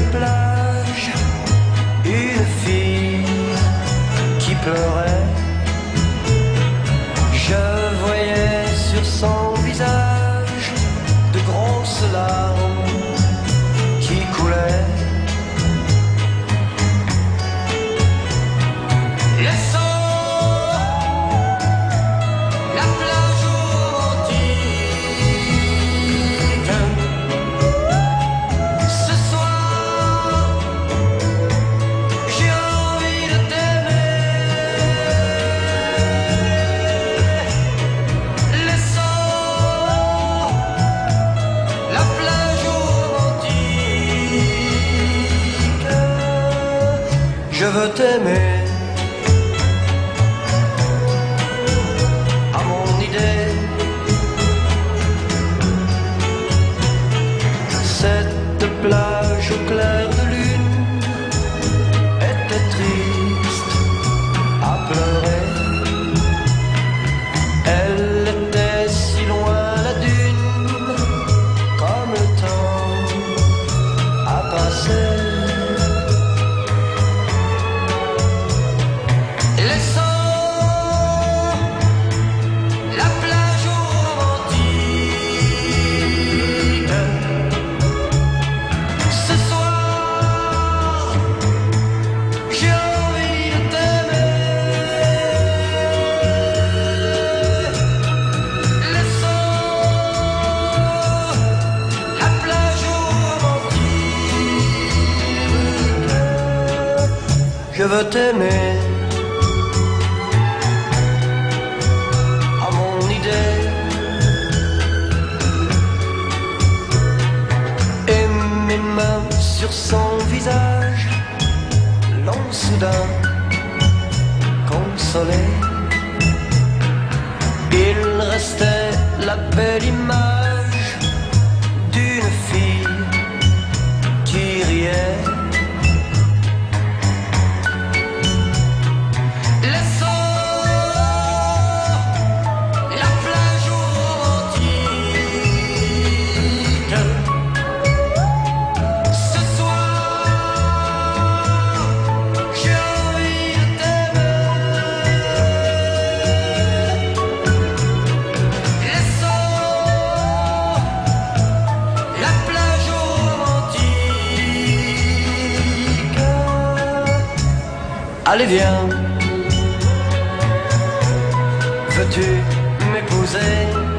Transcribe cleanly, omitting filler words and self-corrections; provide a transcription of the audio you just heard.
plage, une fille qui pleurait. Je voyais sur son visage de grosses larmes qui coulaient. Je veux t'aimer à mon idée. Cette plage au clair de lune était triste à pleurer. Elle était si loin la dune, comme le temps a passé. Je veux t'aimer à mon idée. Et mes mains sur son visage l'ont soudain consolé. Il restait la belle image d'une fille qui riait. Allez viens, veux-tu m'épouser?